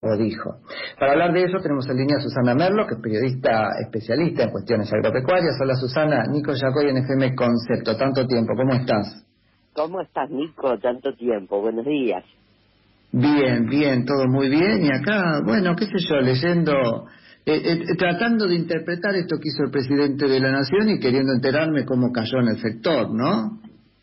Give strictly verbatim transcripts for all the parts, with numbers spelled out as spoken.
o dijo. Para hablar de eso tenemos en línea a Susana Merlo, que es periodista especialista en cuestiones agropecuarias. Hola Susana, Nico Yacoy en F M Concepto, tanto tiempo, ¿cómo estás? ¿Cómo estás, Nico? Tanto tiempo, buenos días. Bien, bien, todo muy bien, y acá, bueno, qué sé yo, leyendo, eh, eh, tratando de interpretar esto que hizo el presidente de la Nación y queriendo enterarme cómo cayó en el sector, ¿no?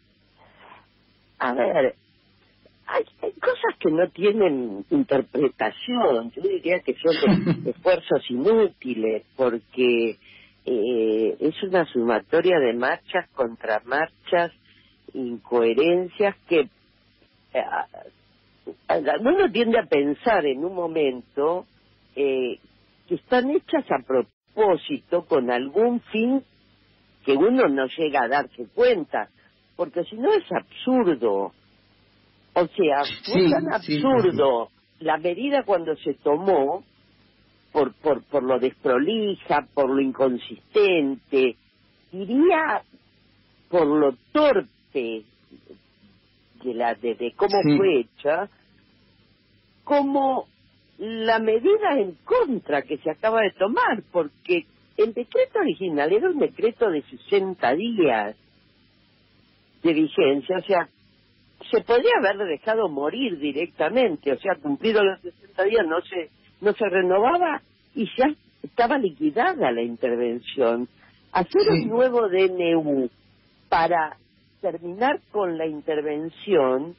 A ver, hay, hay cosas que no tienen interpretación, yo diría que son de, esfuerzos inútiles, porque eh, es una sumatoria de marchas contra marchas, incoherencias que eh, uno tiende a pensar en un momento eh, que están hechas a propósito con algún fin que uno no llega a darse cuenta, porque si no es absurdo. O sea, fue Sí, tan sí, absurdo sí, sí. la medida cuando se tomó por, por, por lo desprolija, por lo inconsistente, diría por lo torpe de, la, de, de cómo Sí. fue hecha, como la medida en contra que se acaba de tomar, porque el decreto original era un decreto de sesenta días de vigencia, o sea, se podría haber dejado morir directamente, o sea, cumplido los sesenta días no se no se renovaba y ya estaba liquidada la intervención. Hacer Sí. un nuevo D N U para terminar con la intervención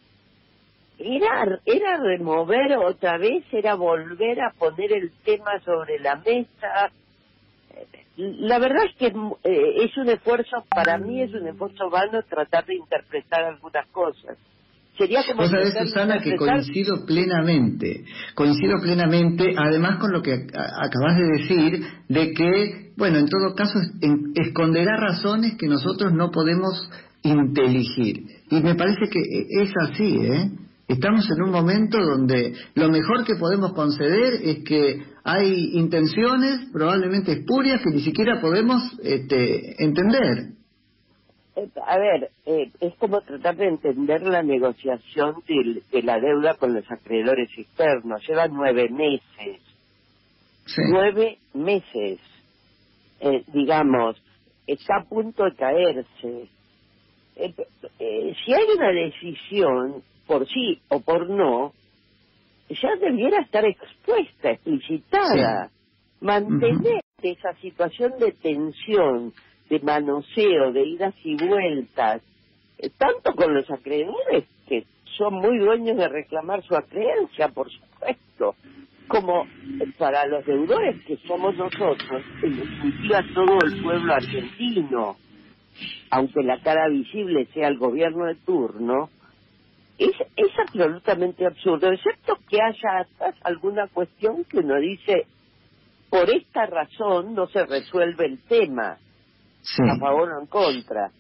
era era remover otra vez, era volver a poner el tema sobre la mesa. La verdad es que eh, es un esfuerzo, para mí es un esfuerzo vano tratar de interpretar algunas cosas. Sería como Vos sabés, intentar Susana, que interpretar... coincido plenamente, coincido plenamente, además con lo que a- acabas de decir, de que, bueno, en todo caso, en- esconderá razones que nosotros no podemos inteligir. Y me parece que es así, ¿eh? Estamos en un momento donde lo mejor que podemos conceder es que hay intenciones probablemente espurias que ni siquiera podemos este, entender. Eh, a ver, eh, es como tratar de entender la negociación de, de la deuda con los acreedores externos. Lleva nueve meses. Sí. Nueve meses. Eh, digamos, está a punto de caerse. Eh, eh, si hay una decisión, por sí o por no, ya debiera estar expuesta, explicitada. Sí. Mantener Uh-huh. esa situación de tensión, de manoseo, de idas y vueltas, eh, tanto con los acreedores, que son muy dueños de reclamar su acreencia, por supuesto, como para los deudores que somos nosotros, en definitiva todo el pueblo argentino, aunque la cara visible sea el gobierno de turno. Es, es absolutamente absurdo, excepto que haya atrás alguna cuestión que uno dice, por esta razón no se resuelve el tema, Sí. a favor o en contra,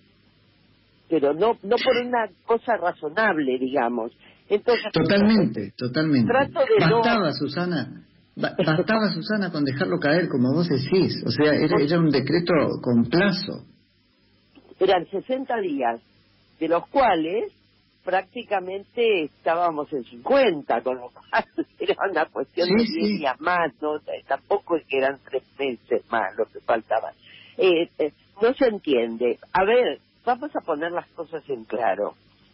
pero no no por una cosa razonable, digamos. Entonces, Totalmente, totalmente. trato de Bastaba, no... Susana, ba- bastaba, Susana, con dejarlo caer, como vos decís. O sea, era, era un decreto con plazo. Eran sesenta días, de los cuales prácticamente estábamos en cincuenta, con lo cual era una cuestión Sí, de diez sí. días más, no, tampoco es que eran tres meses más lo que faltaban. Eh, eh, no se entiende. A ver, vamos a poner las cosas en claro.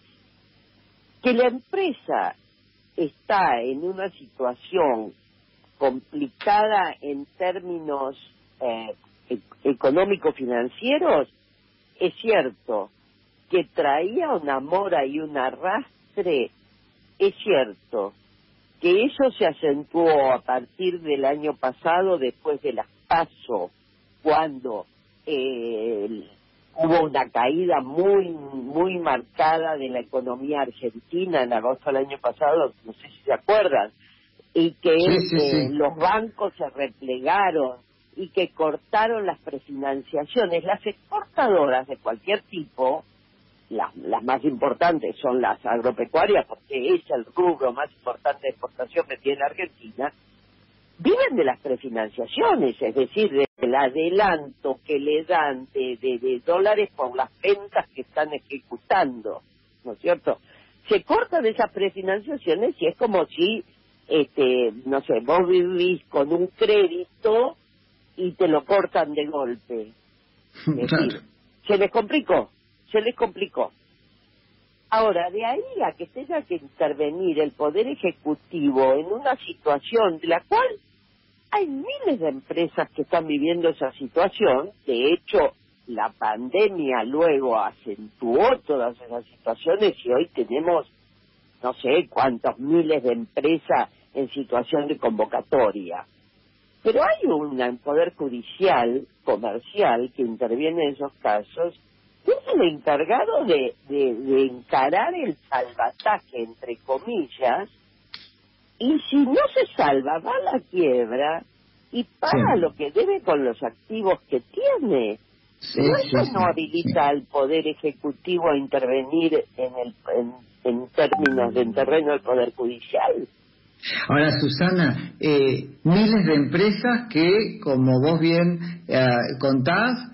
Que la empresa está en una situación complicada en términos eh, e- económico-financieros, es cierto. Que traía una mora y un arrastre, es cierto. Que eso se acentuó a partir del año pasado, después de las PASO, cuando eh, hubo una caída muy muy marcada de la economía argentina en agosto del año pasado, no sé si se acuerdan, y que Sí, sí, eh, sí. los bancos se replegaron y que cortaron las prefinanciaciones. Las exportadoras de cualquier tipo, las, las más importantes son las agropecuarias, porque es el rubro más importante de exportación que tiene la Argentina, viven de las prefinanciaciones, es decir, del adelanto que le dan de, de, de dólares por las ventas que están ejecutando, ¿no es cierto? Se cortan esas prefinanciaciones y es como si este, no sé, vos vivís con un crédito y te lo cortan de golpe. Es decir, Claro. se les complicó, se les complicó. Ahora, de ahí a que tenga que intervenir el Poder Ejecutivo en una situación de la cual hay miles de empresas que están viviendo esa situación, de hecho, la pandemia luego acentuó todas esas situaciones y hoy tenemos no sé cuántos miles de empresas en situación de convocatoria. Pero hay un poder judicial, comercial, que interviene en esos casos, que es el encargado de, de, de encarar el salvataje, entre comillas, y si no se salva, va a la quiebra y paga Sí. lo que debe con los activos que tiene. Sí, Pero sí, eso sí, no habilita sí. al Poder Ejecutivo a intervenir en, el, en, en términos del terreno del Poder Judicial. Ahora, Susana, eh, miles de empresas que, como vos bien eh, contás,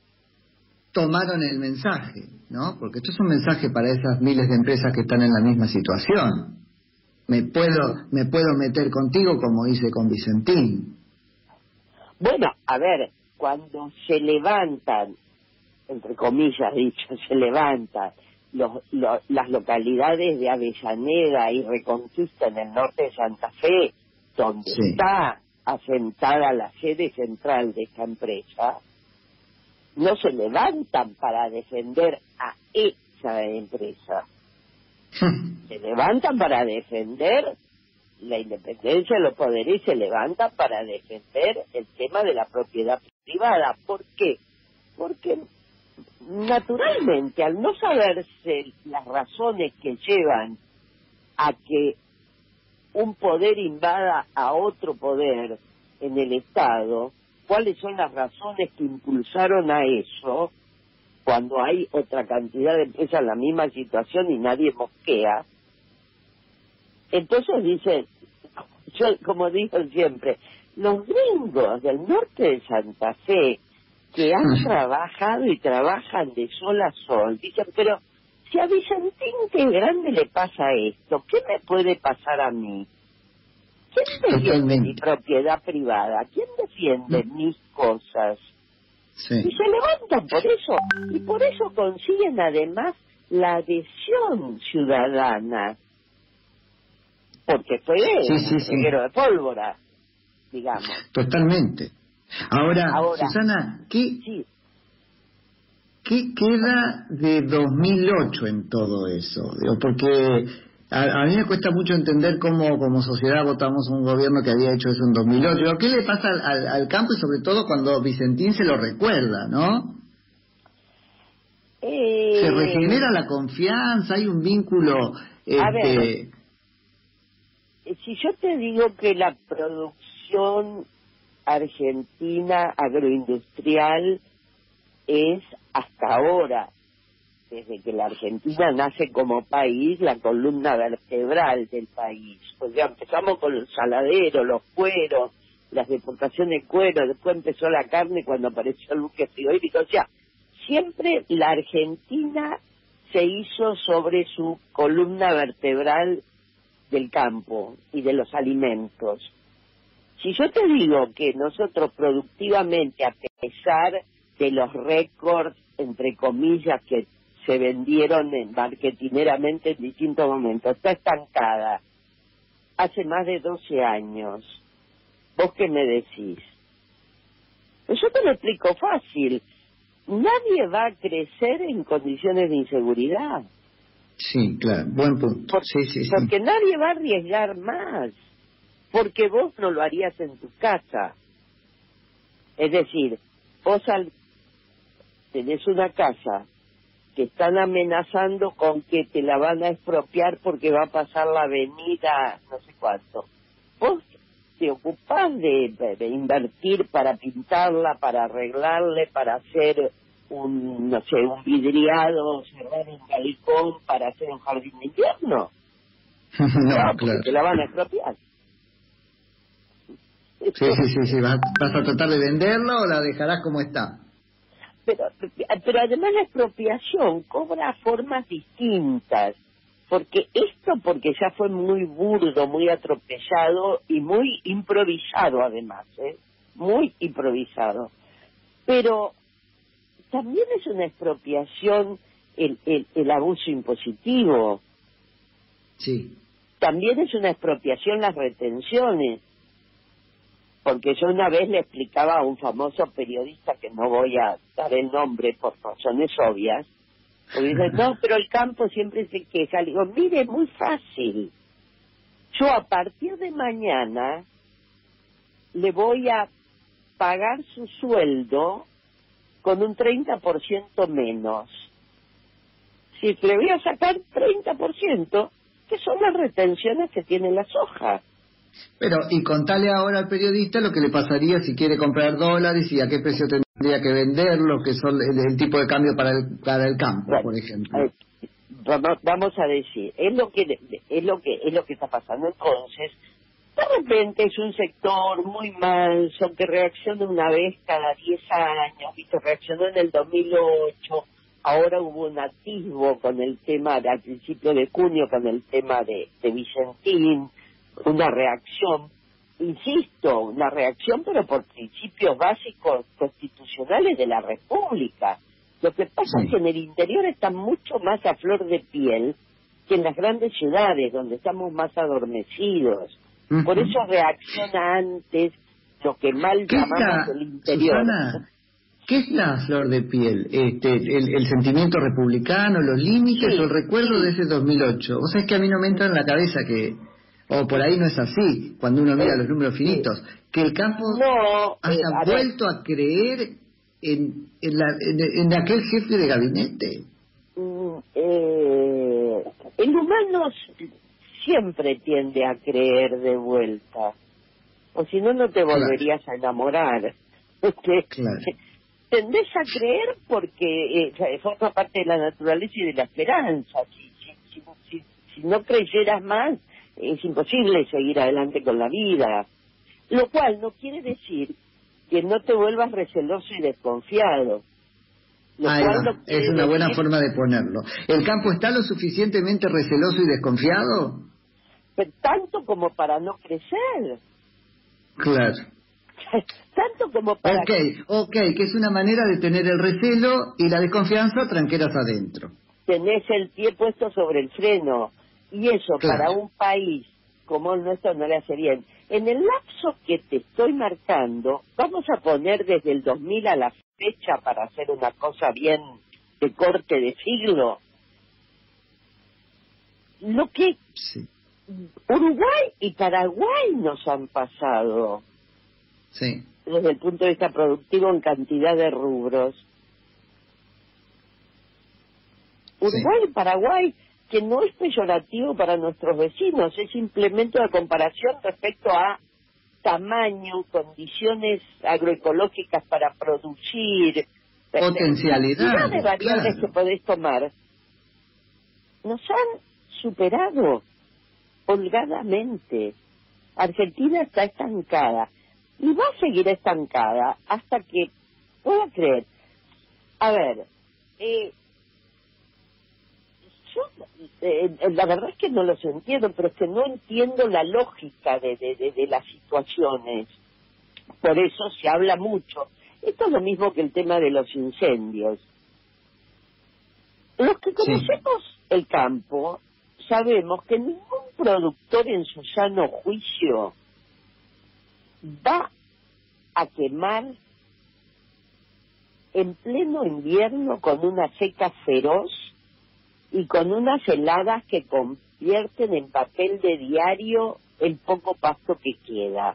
tomaron el mensaje, ¿no? Porque esto es un mensaje para esas miles de empresas que están en la misma situación. Me puedo, me puedo meter contigo como hice con Vicentín. Bueno, a ver, cuando se levantan, entre comillas dicho, se levantan los, lo, las localidades de Avellaneda y Reconquista en el norte de Santa Fe, donde Sí. está asentada la sede central de esta empresa, no se levantan para defender a esa empresa. Se levantan para defender la independencia de los poderes, se levantan para defender el tema de la propiedad privada. ¿Por qué? Porque naturalmente, al no saberse las razones que llevan a que un poder invada a otro poder en el Estado, cuáles son las razones que impulsaron a eso, cuando hay otra cantidad de empresas en la misma situación y nadie mosquea, entonces dicen, yo como digo siempre, los gringos del norte de Santa Fe, que han trabajado y trabajan de sol a sol, dicen, pero si a Vicentín que grande le pasa esto, ¿qué me puede pasar a mí? ¿Quién defiende mi propiedad privada? ¿Quién defiende mis cosas? Sí. Y se levantan por eso, y por eso consiguen además la adhesión ciudadana, porque fue Sí, un sí, sí. reguero de pólvora, digamos. Totalmente. Ahora, Ahora, Susana, ¿qué, sí, ¿qué queda de dos mil ocho en todo eso? Digo, porque a, a mí me cuesta mucho entender cómo como sociedad votamos un gobierno que había hecho eso en dos mil ocho. Digo, ¿qué le pasa al, al, al campo y sobre todo cuando Vicentín se lo recuerda, ¿no? eh, Se regenera la confianza, hay un vínculo... a ver, Este... si yo te digo que la producción argentina agroindustrial es hasta ahora, desde que la Argentina nace como país, la columna vertebral del país. Pues ya empezamos con los saladeros, los cueros, las deportaciones de cuero, después empezó la carne cuando apareció el buque frigorífico. O sea, siempre la Argentina se hizo sobre su columna vertebral del campo y de los alimentos. Si yo te digo que nosotros productivamente, a pesar de los récords, entre comillas, que se vendieron en marketineramente en distintos momentos, está estancada hace más de doce años, ¿vos qué me decís? Pues yo te lo explico fácil. Nadie va a crecer en condiciones de inseguridad. Sí, claro, buen punto. Por, sí, sí, sí. porque nadie va a arriesgar más, porque vos no lo harías en tu casa. Es decir, vos al, tenés una casa que están amenazando con que te la van a expropiar porque va a pasar la avenida no sé cuánto. Vos te ocupás de, de, de invertir para pintarla, para arreglarle, para hacer un, no sé, un vidriado, cerrar un balcón para hacer un jardín de invierno. no, No, porque claro. te la van a expropiar. Sí, sí, sí, sí. ¿Vas, ¿Vas a tratar de venderlo o la dejarás como está? Pero, pero además la expropiación cobra formas distintas. porque esto porque ya fue muy burdo, muy atropellado y muy improvisado además, ¿eh? Muy improvisado. Pero también es una expropiación el, el, el abuso impositivo. Sí. También es una expropiación las retenciones. Porque yo una vez le explicaba a un famoso periodista, que no voy a dar el nombre por razones obvias, porque dice, no, pero el campo siempre se queja. Le digo, mire, muy fácil. Yo a partir de mañana le voy a pagar su sueldo con un treinta por ciento menos. Si le voy a sacar treinta por ciento, que son las retenciones que tiene la soja. Pero, y contale ahora al periodista lo que le pasaría si quiere comprar dólares y a qué precio tendría que venderlos, que son el, el tipo de cambio para el, para el campo, Bueno, por ejemplo. Eh, vamos, vamos a decir, es lo que es lo que es lo que está pasando. Entonces, de repente es un sector muy manso que reacciona una vez cada diez años, ¿viste? Reaccionó en el dos mil ocho, ahora hubo un atisbo con el tema de, al principio de junio, con el tema de, de Vicentín, una reacción, insisto, una reacción pero por principios básicos constitucionales de la República. Lo que pasa Sí. es que en el interior están mucho más a flor de piel que en las grandes ciudades, donde estamos más adormecidos. Uh-huh. Por eso reacciona antes lo que mal ¿Qué llamamos está, el interior. Susana, qué está a flor de piel? Este, el, el sentimiento republicano, los límites Sí, o el recuerdo sí. de ese dos mil ocho. O sea, es que a mí no me entra en la cabeza que, o por ahí no es así, cuando uno mira Eh, los números finitos, sí. que el campo No, haya eh, a ver, vuelto a creer en, en, la, en, en aquel jefe de gabinete. mm, eh, el humano s- siempre tiende a creer de vuelta, o si no, no te Claro. volverías a enamorar. Porque Claro. tendés a creer porque eh, forma parte de la naturaleza y de la esperanza. Si, si, si, si, si no creyeras más, es imposible seguir adelante con la vida. Lo cual no quiere decir que no te vuelvas receloso y desconfiado. Lo Ahí cual va, no quiere es una buena decir forma de ponerlo. ¿El campo está lo suficientemente receloso y desconfiado? que tanto como para no crecer, Claro. tanto como para Ok, ok, que es una manera de tener el recelo y la desconfianza tranqueras adentro. tenés el pie puesto sobre el freno, y eso Claro. para un país como el nuestro no le hace bien. En el lapso que te estoy marcando, vamos a poner desde el dos mil a la fecha para hacer una cosa bien de corte de siglo, lo que Sí, Uruguay y Paraguay nos han pasado sí. desde el punto de vista productivo en cantidad de rubros. Uruguay y Paraguay, que no es peyorativo para nuestros vecinos, es simplemente una comparación respecto a tamaño, condiciones agroecológicas para producir, Potencialidad, cantidad de variables claro. que podés tomar, nos han superado holgadamente. Argentina está estancada y va a seguir estancada hasta que pueda creer. A ver, eh, yo eh, la verdad es que no los entiendo, pero es que no entiendo la lógica de, de, de, de las situaciones. Por eso se habla mucho. Esto es lo mismo que el tema de los incendios. Los que conocemos sí. el campo sabemos que ningún productor en su sano juicio va a quemar en pleno invierno con una seca feroz y con unas heladas que convierten en papel de diario el poco pasto que queda.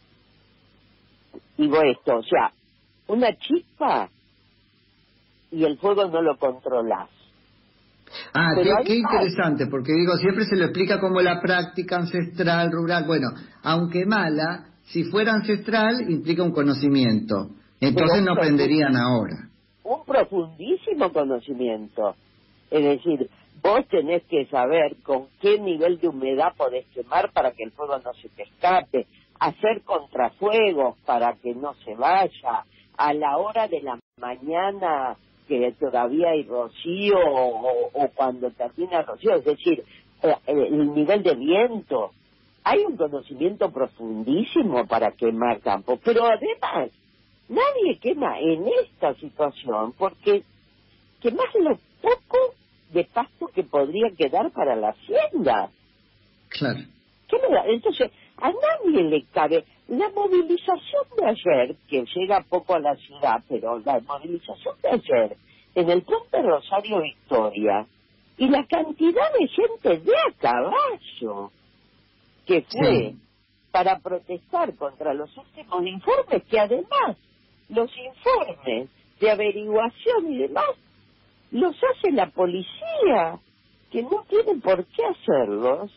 Digo esto, o sea, una chispa y el fuego no lo controlás. Ah, Pero qué, además, qué interesante, porque digo, siempre se lo explica como la práctica ancestral, rural. Bueno, aunque mala, si fuera ancestral, implica un conocimiento. Entonces no aprenderían ahora. Un profundísimo conocimiento. Es decir, vos tenés que saber con qué nivel de humedad podés quemar para que el fuego no se te escape, hacer contrafuegos para que no se vaya, a la hora de la mañana que todavía hay rocío o, o cuando termina el rocío, es decir, eh, el nivel de viento. Hay un conocimiento profundísimo para quemar campo, pero además nadie quema en esta situación porque quemas lo poco de pasto que podría quedar para la hacienda. Claro. ¿Qué me da? Entonces, a nadie le cabe. La movilización de ayer, que llega poco a la ciudad, pero la movilización de ayer en el puente Rosario Victoria, y la cantidad de gente de a caballo que fue Sí. para protestar contra los últimos informes, que además los informes de averiguación y demás los hace la policía, que no tienen por qué hacerlos.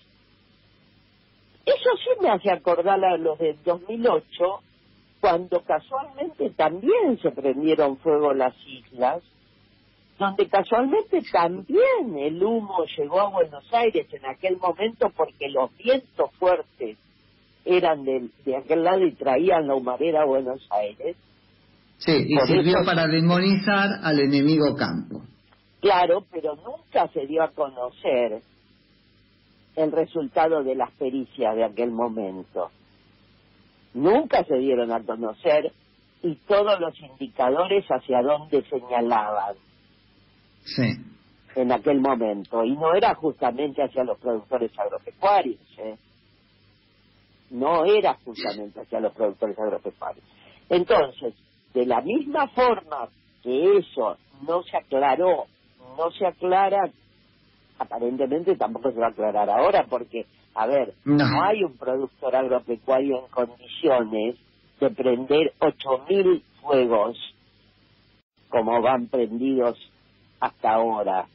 Eso sí me hace acordar a los del dos mil ocho, cuando casualmente también se prendieron fuego las islas, donde casualmente también el humo llegó a Buenos Aires en aquel momento porque los vientos fuertes eran de, de aquel lado y traían la humareda a Buenos Aires. Sí, y Por sirvió eso, para demonizar al enemigo campo. claro, pero nunca se dio a conocer el resultado de las pericias de aquel momento. Nunca se dieron a conocer y todos los indicadores hacia dónde señalaban Sí. en aquel momento. Y no era justamente hacia los productores agropecuarios, ¿eh? No era justamente hacia los productores agropecuarios. Entonces, de la misma forma que eso no se aclaró, no se aclara, aparentemente tampoco se va a aclarar ahora, porque, a ver, No. no hay un productor agropecuario en condiciones de prender ocho mil fuegos como van prendidos hasta ahora.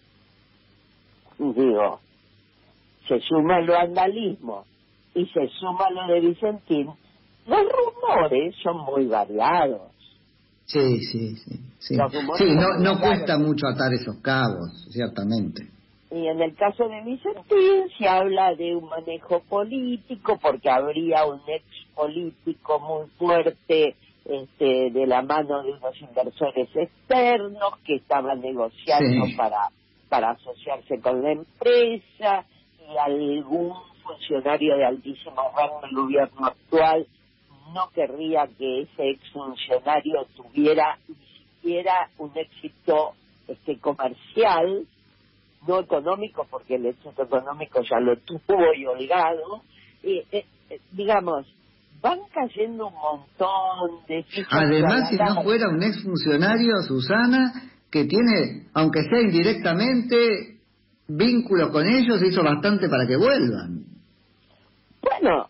Digo, se suma el vandalismo y se suma lo de Vicentín, los rumores son muy variados. Sí, sí, sí. Sí, Los rumores sí, son no, muy no variados. cuesta mucho atar esos cabos, ciertamente. Y en el caso de Vicentín se habla de un manejo político, porque habría un ex político muy fuerte este, de la mano de unos inversores externos que estaban negociando Sí. para, para asociarse con la empresa, y algún funcionario de altísimo rango del gobierno actual no querría que ese exfuncionario tuviera ni siquiera un éxito este comercial, no económico, porque el éxito económico ya lo tuvo y holgado. Eh, eh, eh, digamos, van cayendo un montón de fichas. Además, si no fuera un exfuncionario, Susana, que tiene, aunque sea indirectamente, vínculo con ellos, hizo bastante para que vuelvan. Bueno,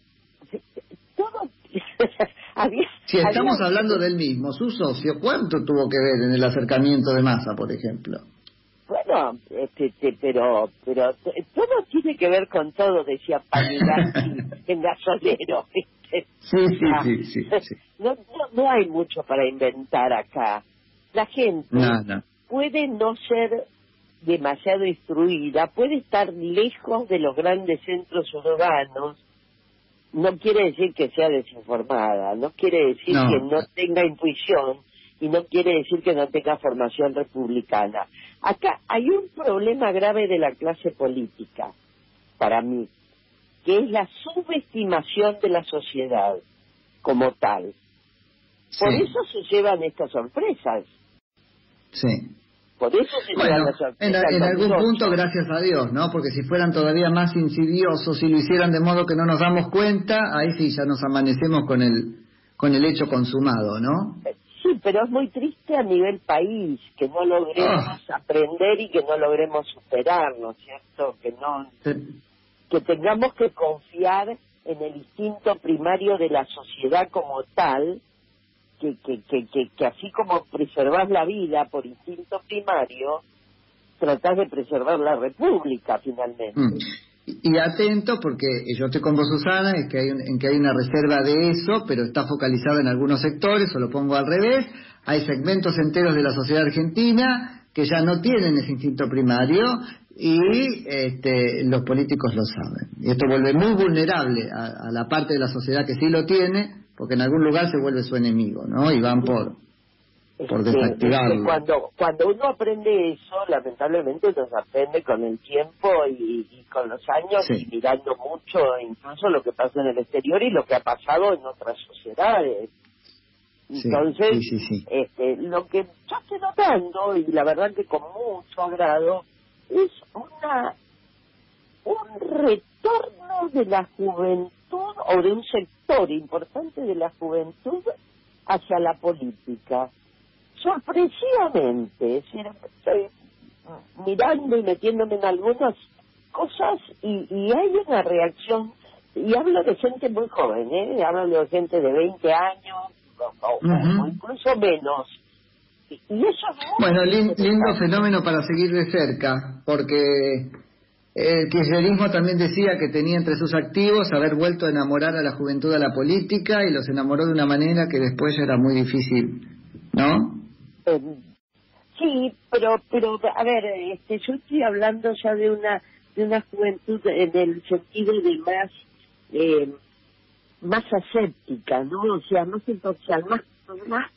todo... había, Si estamos había... hablando del mismo, su socio, ¿cuánto tuvo que ver en el acercamiento de Massa, por ejemplo? Bueno, este, este, pero pero t- todo tiene que ver con todo, decía Panigasi en Gasolero, ¿viste? Sí, sí, Ah, sí, sí, sí. No, no, no hay mucho para inventar acá. La gente Nada. puede no ser demasiado instruida, puede estar lejos de los grandes centros urbanos, no quiere decir que sea desinformada, no quiere decir No. que no tenga intuición, y no quiere decir que no tenga formación republicana. Acá hay un problema grave de la clase política, para mí, que es la subestimación de la sociedad como tal. Por Sí. eso se llevan estas sorpresas. Sí. Por eso se llevan Bueno, las en, sorpresas. en algún dos mil ocho. punto, gracias a Dios, ¿no? Porque si fueran todavía más insidiosos y lo hicieran de modo que no nos damos cuenta, ahí sí ya nos amanecemos con el con el hecho consumado, ¿no? Sí, pero es muy triste a nivel país que no logremos Oh. aprender y que no logremos superar, ¿no es cierto? Que no, Sí. que tengamos que confiar en el instinto primario de la sociedad como tal, que, que, que, que, que así como preservás la vida por instinto primario, tratás de preservar la república finalmente. Mm. Y, y atento, porque yo estoy con vos, Susana, es que hay un- en que hay una reserva de eso, pero está focalizada en algunos sectores, o lo pongo al revés. Hay segmentos enteros de la sociedad argentina que ya no tienen ese instinto primario y este, los políticos lo saben. Y esto vuelve muy vulnerable a, a la parte de la sociedad que sí lo tiene, porque en algún lugar se vuelve su enemigo, ¿no? Y van por... por Este, desactivarlo. este, cuando cuando uno aprende eso, lamentablemente uno se aprende con el tiempo y, y con los años, Sí. y mirando mucho incluso lo que pasa en el exterior y lo que ha pasado en otras sociedades. Sí, Entonces, sí, sí, sí. Este, lo que yo estoy notando, y la verdad que con mucho agrado, es una un retorno de la juventud, o de un sector importante de la juventud, hacia la política. Sorpresivamente, es decir, estoy mirando y metiéndome en algunas cosas, y, y hay una reacción, y hablo de gente muy joven, ¿eh? Hablo de gente de veinte años, o, o, Uh-huh. o incluso menos. Y, y eso es muy Bueno, lin- lindo interesante. fenómeno para seguir de cerca, porque el kirchnerismo también decía que tenía entre sus activos haber vuelto a enamorar a la juventud de la política, y los enamoró de una manera que después ya era muy difícil, ¿no? Eh, sí, pero, pero a ver, este, yo estoy hablando ya de una de una juventud en el sentido de más eh, más aséptica, ¿no? O sea, más imparcial, más más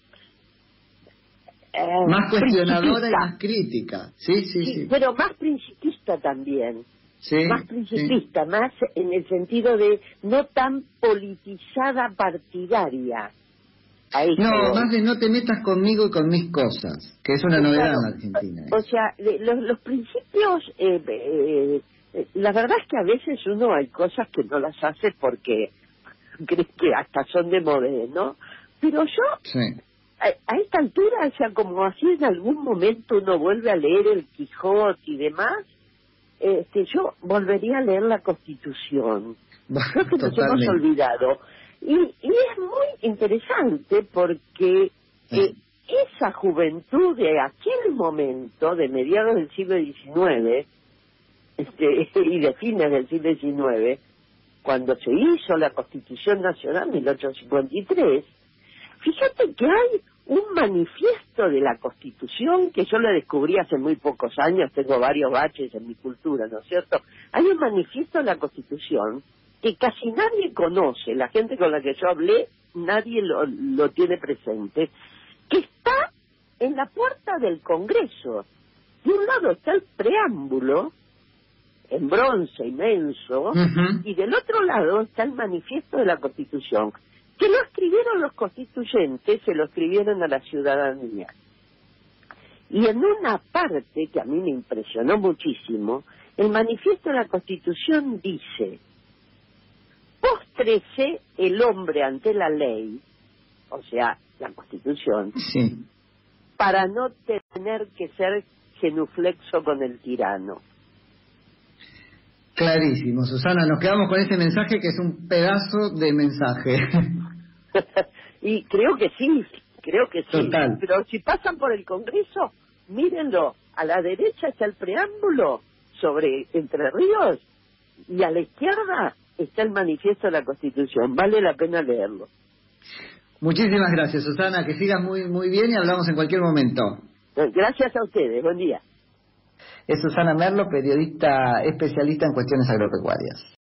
eh, Más cuestionadora y principista. más crítica, sí, sí, Sí, sí. pero más principista también. Sí, Más sí. principista, más en el sentido de no tan politizada partidaria. A eso No, voy. más de no te metas conmigo y con mis cosas, que es una Claro, novedad en la Argentina. o eso. sea, de- los, los principios, eh, eh, eh, la verdad es que a veces uno hay cosas que no las hace porque crees que hasta son de modé, ¿no? Pero yo, Sí. a, a esta altura, o sea, como así en algún momento uno vuelve a leer el Quijote y demás, este, yo volvería a leer la Constitución. Creo que nos hemos Totalmente. olvidado. Y, y es muy interesante porque eh, esa juventud de aquel momento, de mediados del siglo diecinueve, este, y de fines del siglo diecinueve, cuando se hizo la Constitución Nacional mil ochocientos cincuenta y tres, fíjate que hay un manifiesto de la Constitución que yo lo descubrí hace muy pocos años, tengo varios baches en mi cultura, ¿no es cierto? Hay un manifiesto de la Constitución que casi nadie conoce, la gente con la que yo hablé, nadie lo, lo tiene presente, que está en la puerta del Congreso. De un lado está el preámbulo, en bronce inmenso, Ujú. y del otro lado está el manifiesto de la Constitución, que no escribieron los constituyentes, se lo escribieron a la ciudadanía. Y en una parte que a mí me impresionó muchísimo, el manifiesto de la Constitución dice: póstrese el hombre ante la ley, o sea, la Constitución, Sí. para no tener que ser genuflexo con el tirano. Clarísimo, Susana, nos quedamos con ese mensaje que es un pedazo de mensaje. Y creo que sí, creo que sí. Total. Pero si pasan por el Congreso, mírenlo, a la derecha está el preámbulo sobre Entre Ríos y a la izquierda está el manifiesto de la Constitución. Vale la pena leerlo. Muchísimas gracias, Susana, que sigas muy muy bien y hablamos en cualquier momento. Gracias a ustedes, buen día. Es Susana Merlo, periodista especialista en cuestiones agropecuarias.